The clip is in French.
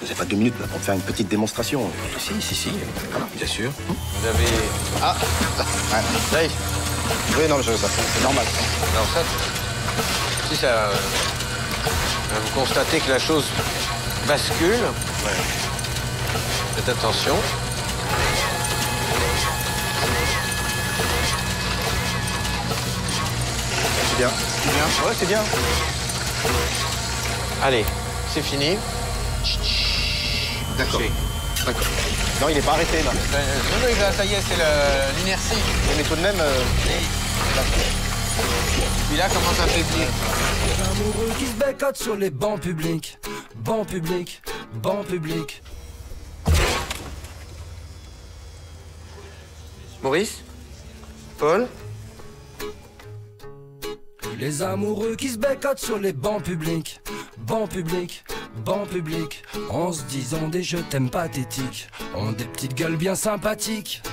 Vous n'avez pas 2 minutes là, pour me faire une petite démonstration. Si, bien sûr. Vous avez... Ah, Dave. oui, non, c'est normal. Alors ça, si ça... vous constatez que la chose bascule. Faites attention. C'est bien. Ouais, c'est bien. Allez, c'est fini. D'accord. Non, il n'est pas arrêté, là. Non, ça y est, c'est l'inertie. Mais tout de même... Puis là, commence à faiblir. Les amoureux qui se bécotent sur les bancs publics. Bancs publics, bancs publics. Maurice? Paul? Les amoureux qui se bécotent sur les bancs publics. Bancs publics, bancs publics. En se disant des je t'aime pathétiques. Ont des petites gueules bien sympathiques.